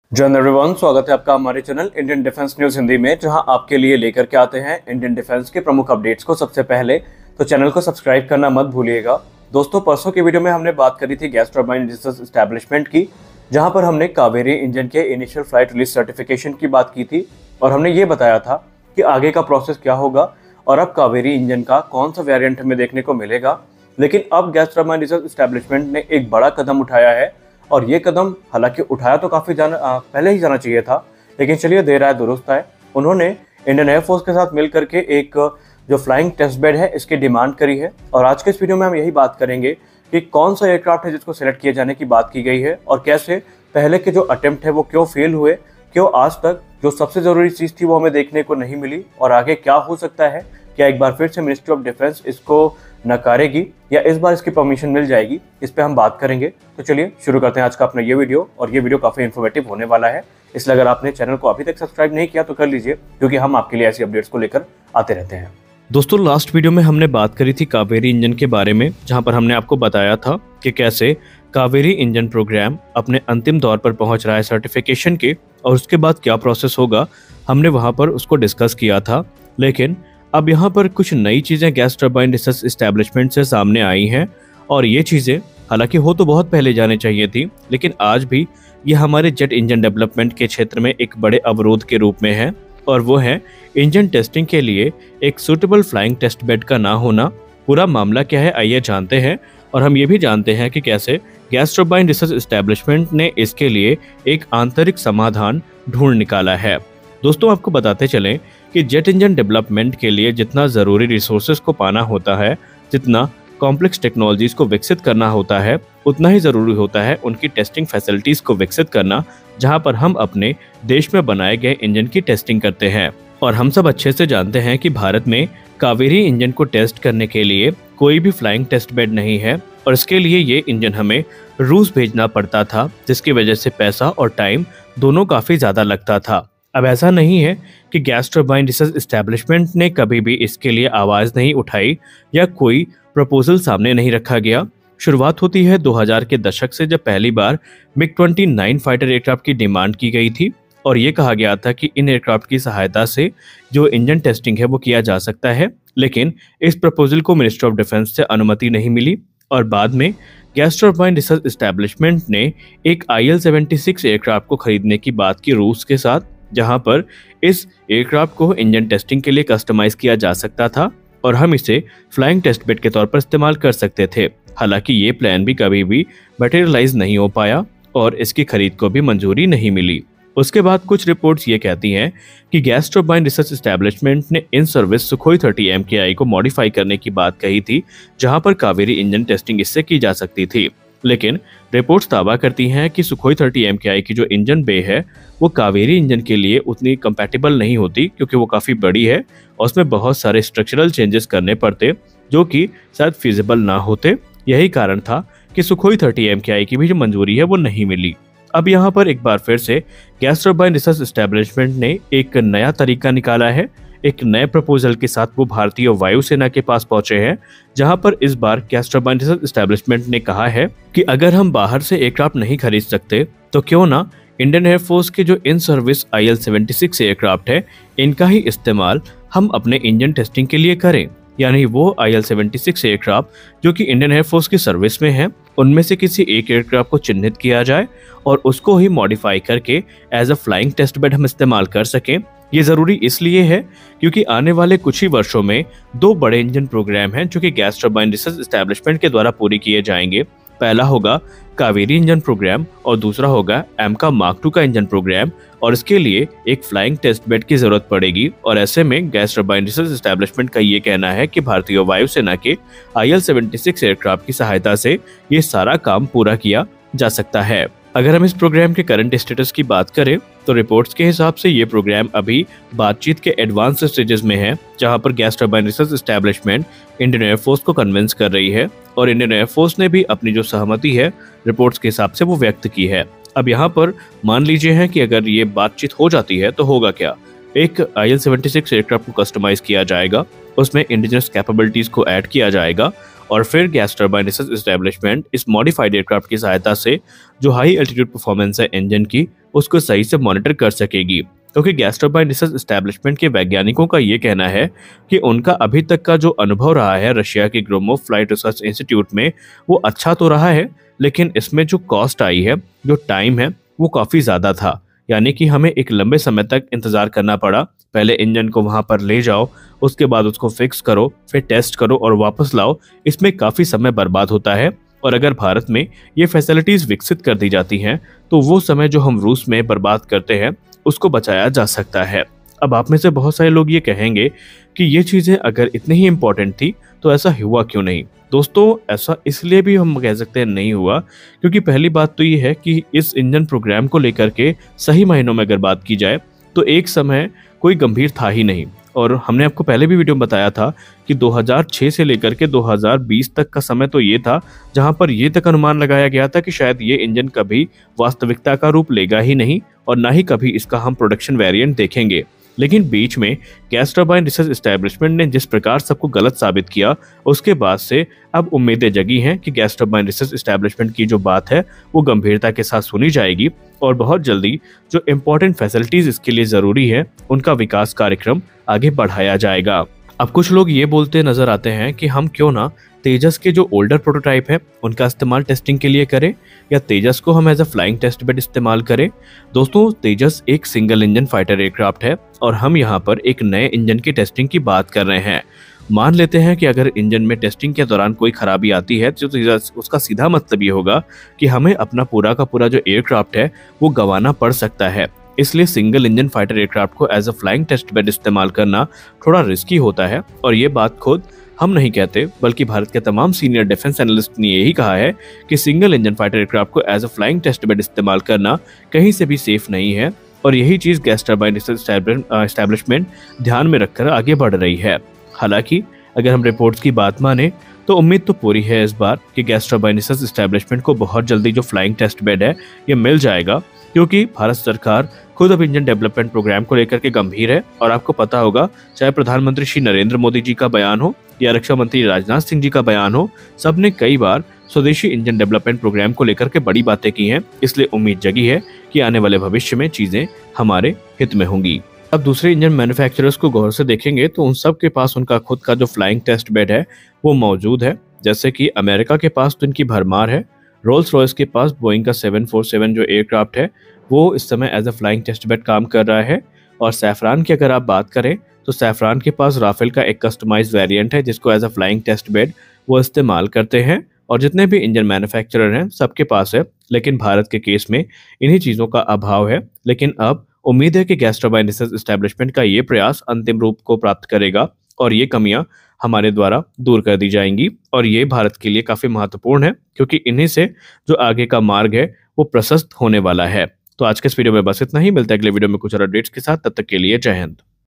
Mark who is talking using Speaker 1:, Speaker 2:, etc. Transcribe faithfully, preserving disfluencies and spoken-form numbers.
Speaker 1: जय एवरीवन, स्वागत है आपका हमारे channel Indian defence news Hindi में, जहां आपके लिए लेकर के आते हैं इंडियन डिफेंस के प्रमुख अपडेट्स को सबसे पहले। तो चैनल को सब्सक्राइब करना मत भूलिएगा। दोस्तों, परसों की वीडियो में हमने बात करी थी गैस टर्बाइन रिसर्च एस्टैब्लिशमेंट की, जहां पर हमने कावेरी इंजन के इनिशियल फ्लाइट रिलीज सर्टिफिकेशन की बात की थी और हमने ये बताया था कि आगे का प्रोसेस क्या होगा और अब कावेरी इंजन का कौन सा वेरियंट हमें देखने को मिलेगा। लेकिन अब गैस टर्बाइन रिसर्च एस्टैब्लिशमेंट ने एक बड़ा कदम उठाया है और ये कदम हालांकि उठाया तो काफ़ी जाना पहले ही जाना चाहिए था, लेकिन चलिए देर आए दुरुस्त आए। उन्होंने इंडियन एयरफोर्स के साथ मिल करके एक जो फ्लाइंग टेस्ट बेड है इसकी डिमांड करी है और आज के इस वीडियो में हम यही बात करेंगे कि कौन सा एयरक्राफ्ट है जिसको सिलेक्ट किए जाने की बात की गई है और कैसे पहले के जो अटेम्प्ट है वो क्यों फेल हुए, क्यों आज तक जो सबसे ज़रूरी चीज़ थी वो हमें देखने को नहीं मिली और आगे क्या हो सकता है। क्या एक बार फिर से मिनिस्ट्री ऑफ डिफेंस इसको नकारेगी या इस बार इसकी परमिशन मिल जाएगी, इस पे हम बात करेंगे। तो चलिए शुरू करते हैं आज का अपना ये वीडियो और ये वीडियो काफ़ी इन्फॉर्मेटिव होने वाला है, इसलिए अगर आपने चैनल को अभी तक सब्सक्राइब नहीं किया तो कर लीजिए, क्योंकि हम आपके लिए ऐसी अपडेट्स को लेकर आते रहते हैं।
Speaker 2: दोस्तों, लास्ट वीडियो में हमने बात करी थी कावेरी इंजन के बारे में, जहां पर हमने आपको बताया था कि कैसे कावेरी इंजन प्रोग्राम अपने अंतिम दौर पर पहुंच रहा है सर्टिफिकेशन के और उसके बाद क्या प्रोसेस होगा, हमने वहां पर उसको डिस्कस किया था। लेकिन अब यहाँ पर कुछ नई चीज़ें गैस टर्बाइन रिसर्च एस्टैब्लिशमेंट से सामने आई हैं और ये चीज़ें हालांकि हो तो बहुत पहले जाने चाहिए थी, लेकिन आज भी ये हमारे जेट इंजन डेवलपमेंट के क्षेत्र में एक बड़े अवरोध के रूप में है और वो है इंजन टेस्टिंग के लिए एक सूटेबल फ्लाइंग टेस्ट बेड का ना होना। पूरा मामला क्या है आइए जानते हैं और हम ये भी जानते हैं कि कैसे गैस टर्बाइन रिसर्च एस्टैब्लिशमेंट ने इसके लिए एक आंतरिक समाधान ढूंढ निकाला है। दोस्तों, आपको बताते चलें कि जेट इंजन डेवलपमेंट के लिए जितना ज़रूरी रिसोर्सेज को पाना होता है, जितना कॉम्प्लेक्स टेक्नोलॉजीज़ को विकसित करना होता है, उतना ही ज़रूरी होता है उनकी टेस्टिंग फैसिलिटीज़ को विकसित करना, जहां पर हम अपने देश में बनाए गए इंजन की टेस्टिंग करते हैं। और हम सब अच्छे से जानते हैं कि भारत में कावेरी इंजन को टेस्ट करने के लिए कोई भी फ्लाइंग टेस्ट बेड नहीं है और इसके लिए ये इंजन हमें रूस भेजना पड़ता था, जिसकी वजह से पैसा और टाइम दोनों काफ़ी ज़्यादा लगता था। अब ऐसा नहीं है कि गैस टर्बाइन रिसर्च एस्टैब्लिशमेंट ने कभी भी इसके लिए आवाज़ नहीं उठाई या कोई प्रपोजल सामने नहीं रखा गया। शुरुआत होती है दो हज़ार के दशक से, जब पहली बार मिग उनतीस फाइटर एयरक्राफ्ट की डिमांड की गई थी और ये कहा गया था कि इन एयरक्राफ्ट की सहायता से जो इंजन टेस्टिंग है वो किया जा सकता है। लेकिन इस प्रपोजल को मिनिस्ट्री ऑफ डिफेंस से अनुमति नहीं मिली और बाद में गैस टर्बाइन रिसर्च एस्टैब्लिशमेंट ने एक I L seventy six aircraft को खरीदने की बात की रूस के साथ, जहां पर इस एयरक्राफ्ट को इंजन टेस्टिंग के लिए कस्टमाइज किया जा सकता था और हम इसे फ्लाइंग टेस्ट बेड के तौर पर इस्तेमाल कर सकते थे। हालांकि ये प्लान भी कभी भी मटेरियलाइज नहीं हो पाया और इसकी खरीद को भी मंजूरी नहीं मिली। उसके बाद कुछ रिपोर्ट्स ये कहती हैं कि गैस टर्बाइन रिसर्च एस्टैब्लिशमेंट ने in service Sukhoi thirty M K I को मॉडिफाई करने की बात कही थी, जहां पर कावेरी इंजन टेस्टिंग इससे की जा सकती थी। लेकिन रिपोर्ट्स दावा करती हैं कि सुखोई थर्टी एम के आई की जो इंजन बे है वो कावेरी इंजन के लिए उतनी कंपैटिबल नहीं होती, क्योंकि वो काफ़ी बड़ी है और उसमें बहुत सारे स्ट्रक्चरल चेंजेस करने पड़ते जो कि शायद फिजिबल ना होते। यही कारण था कि सुखोई थर्टी एम के आई की भी जो मंजूरी है वो नहीं मिली। अब यहाँ पर एक बार फिर से गैस टर्बाइन रिसर्च एस्टैब्लिशमेंट ने एक नया तरीका निकाला है। एक नए प्रपोजल के साथ वो भारतीय वायुसेना के पास पहुंचे हैं, जहां पर इस बार गैस टर्बाइन रिसर्च एस्टैब्लिशमेंट ने कहा है कि अगर हम बाहर से एयरक्राफ्ट नहीं खरीद सकते तो क्यों ना इंडियन एयरफोर्स के जो in service I L seventy six aircraft है इनका ही इस्तेमाल हम अपने इंजन टेस्टिंग के लिए करें। यानी वो I L seventy six aircraft जो कि इंडियन एयरफोर्स की सर्विस में है, उनमें से किसी एक एयरक्राफ्ट को चिन्हित किया जाए और उसको ही मॉडिफाई करके as a flying test bed हम इस्तेमाल कर सकें। ये ज़रूरी इसलिए है क्योंकि आने वाले कुछ ही वर्षों में दो बड़े इंजन प्रोग्राम हैं जो कि गैस टर्बाइन रिसर्च एस्टैब्लिशमेंट के द्वारा पूरी किए जाएंगे। पहला होगा कावेरी इंजन प्रोग्राम और दूसरा होगा एमका मार्क टू का इंजन प्रोग्राम, और इसके लिए एक फ्लाइंग टेस्ट बेड की जरूरत पड़ेगी। और ऐसे में गैस टर्बाइन रिसर्च एस्टैब्लिशमेंट का ये कहना है कि भारतीय वायुसेना के I L seventy six aircraft की सहायता से ये सारा काम पूरा किया जा सकता है। अगर हम इस प्रोग्राम के करंट स्टेटस की बात करें तो रिपोर्ट्स के हिसाब से ये प्रोग्राम अभी बातचीत के एडवांस स्टेजेस में है, जहां पर gas turbine research establishment Indian air force को कन्विंस कर रही है और इंडियन एयरफोर्स ने भी अपनी जो सहमति है रिपोर्ट्स के हिसाब से वो व्यक्त की है। अब यहाँ पर मान लीजिए है कि अगर ये बातचीत हो जाती है तो होगा क्या, एक I L seventy six aircraft को कस्टमाइज किया जाएगा, उसमें इंडिजिनस कैपेबिलिटीज को ऐड किया जाएगा और फिर गैस टर्बाइन रिसर्च एस्टैब्लिशमेंट इस मॉडिफाइड एयरक्राफ्ट की सहायता से जो हाई एल्टीट्यूड परफॉर्मेंस है इंजन की उसको सही से मॉनिटर कर सकेगी। क्योंकि गैस टर्बाइन रिसर्च एस्टेब्लिशमेंट के वैज्ञानिकों का ये कहना है कि उनका अभी तक का जो अनुभव रहा है रशिया के ग्रोमोव फ्लाइट रिसर्च इंस्टीट्यूट में वो अच्छा तो रहा है, लेकिन इसमें जो कॉस्ट आई है, जो टाइम है, वो काफ़ी ज़्यादा था। यानी कि हमें एक लंबे समय तक इंतज़ार करना पड़ा। पहले इंजन को वहाँ पर ले जाओ, उसके बाद उसको फिक्स करो, फिर टेस्ट करो और वापस लाओ। इसमें काफ़ी समय बर्बाद होता है। और अगर भारत में ये फैसिलिटीज़ विकसित कर दी जाती हैं तो वो समय जो हम रूस में बर्बाद करते हैं उसको बचाया जा सकता है। अब आप में से बहुत सारे लोग ये कहेंगे कि ये चीज़ें अगर इतनी ही इम्पोर्टेंट थी तो ऐसा हुआ क्यों नहीं। दोस्तों, ऐसा इसलिए भी हम कह सकते हैं नहीं हुआ क्योंकि पहली बात तो ये है कि इस इंजन प्रोग्राम को लेकर के सही मायनों में अगर बात की जाए तो एक समय कोई गंभीर था ही नहीं। और हमने आपको पहले भी वीडियो में बताया था कि दो हज़ार छह से लेकर के दो हज़ार बीस तक का समय तो ये था जहां पर ये तक अनुमान लगाया गया था कि शायद ये इंजन कभी वास्तविकता का रूप लेगा ही नहीं और ना ही कभी इसका हम प्रोडक्शन वेरिएंट देखेंगे। लेकिन बीच में गैस टर्बाइन रिसर्च एस्टेब्लिशमेंट ने जिस प्रकार सबको गलत साबित किया, उसके बाद से अब उम्मीदें जगी हैं कि गैस टर्बाइन रिसर्च एस्टेब्लिशमेंट की जो बात है वो गंभीरता के साथ सुनी जाएगी और बहुत जल्दी जो इम्पोर्टेंट फैसिलिटीज इसके लिए ज़रूरी है उनका विकास कार्यक्रम आगे बढ़ाया जाएगा। अब कुछ लोग ये बोलते नजर आते हैं कि हम क्यों ना तेजस के जो ओल्डर प्रोटोटाइप है उनका इस्तेमाल टेस्टिंग के लिए करें या तेजस को हम as a flying test bed इस्तेमाल करें। दोस्तों, तेजस एक सिंगल इंजन फाइटर एयरक्राफ्ट है और हम यहाँ पर एक नए इंजन की टेस्टिंग की बात कर रहे हैं। मान लेते हैं कि अगर इंजन में टेस्टिंग के दौरान कोई खराबी आती है तो उसका सीधा मतलब ये होगा कि हमें अपना पूरा का पूरा जो एयरक्राफ्ट है वो गंवाना पड़ सकता है। इसलिए सिंगल इंजन फाइटर एयरक्राफ्ट को as a flying test bed इस्तेमाल करना थोड़ा रिस्की होता है। और ये बात खुद हम नहीं कहते बल्कि भारत के तमाम सीनियर डिफेंस एनालिस्ट ने यही कहा है कि सिंगल इंजन फाइटर एयरक्राफ्ट को as a flying test bed इस्तेमाल करना कहीं से भी सेफ नहीं है। और यही चीज़ गैस टर्बाइन रिसर्च एस्टेब्लिशमेंट ध्यान में रखकर आगे बढ़ रही है। हालांकि अगर हम रिपोर्ट्स की बात माने तो उम्मीद तो पूरी है इस बार कि गैस टर्बाइन रिसर्च एस्टेब्लिशमेंट को बहुत जल्दी जो फ्लाइंग टेस्ट बेड है ये मिल जाएगा, क्योंकि भारत सरकार खुद अब इंजन डेवलपमेंट प्रोग्राम को लेकर के गंभीर है। और आपको पता होगा, चाहे प्रधानमंत्री श्री नरेंद्र मोदी जी का बयान हो या रक्षा मंत्री राजनाथ सिंह जी का बयान हो, सबने कई बार स्वदेशी इंजन डेवलपमेंट प्रोग्राम को लेकर के बड़ी बातें की हैं। इसलिए उम्मीद जगी है कि आने वाले भविष्य में चीजें हमारे हित में होंगी। अब दूसरे इंजन मैन्युफैक्चरर्स को गौर से देखेंगे तो उन सब के पास उनका खुद का जो फ्लाइंग टेस्ट बेड है वो मौजूद है। जैसे कि अमेरिका के पास तो इनकी भरमार है। रोल्स रॉयस के पास बोइंग का सेवन फोर सेवन जो एयरक्राफ्ट है वो इस समय as a flying test bed काम कर रहा है। और सैफरान की अगर आप बात करें तो सैफरान के पास राफेल का एक कस्टमाइज्ड वेरिएंट है जिसको as a flying test bed वो इस्तेमाल करते हैं। और जितने भी इंजन मैन्युफैक्चरर हैं सबके पास है, लेकिन भारत के केस में इन्हीं चीज़ों का अभाव है। लेकिन अब उम्मीद है कि गैस टर्बाइन रिसर्च एस्टेब्लिशमेंट का ये प्रयास अंतिम रूप को प्राप्त करेगा और ये कमियां हमारे द्वारा दूर कर दी जाएंगी। और ये भारत के लिए काफ़ी महत्वपूर्ण है क्योंकि इन्हीं से जो आगे का मार्ग है वो प्रशस्त होने वाला है। तो आज के इस वीडियो में बस इतना ही। मिलता है अगले वीडियो में कुछ और अपडेट्स के साथ। तब तक के लिए जय हिंद।